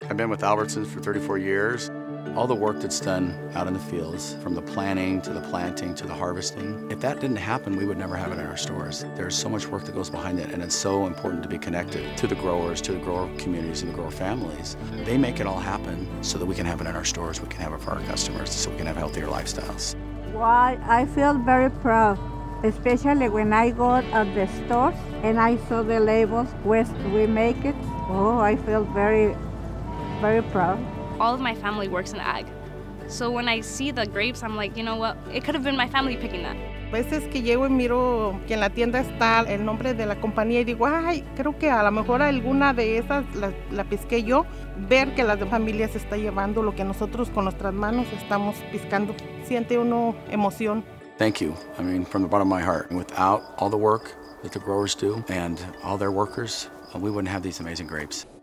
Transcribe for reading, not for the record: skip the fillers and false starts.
I've been with Albertsons for 34 years. All the work that's done out in the fields, from the planning to the planting to the harvesting, if that didn't happen, we would never have it in our stores. There's so much work that goes behind it, and it's so important to be connected to the growers, to the grower communities, and the grower families. They make it all happen so that we can have it in our stores, we can have it for our customers, so we can have healthier lifestyles. Well, I feel very proud, especially when I go at the stores and I saw the labels, where we make it. Oh, I feel very, very proud. All of my family works in ag. So when I see the grapes, I'm like, you know what? It could have been my family picking that. A veces que llego y miro que en la tienda está el nombre de la compañía y digo, ay, creo que a lo mejor alguna de esas la pisqué yo. Ver que las familias está llevando lo que nosotros con nuestras manos estamos piscando. Siente uno emoción. Thank you. I mean, from the bottom of my heart. Without all the work that the growers do and all their workers, we wouldn't have these amazing grapes.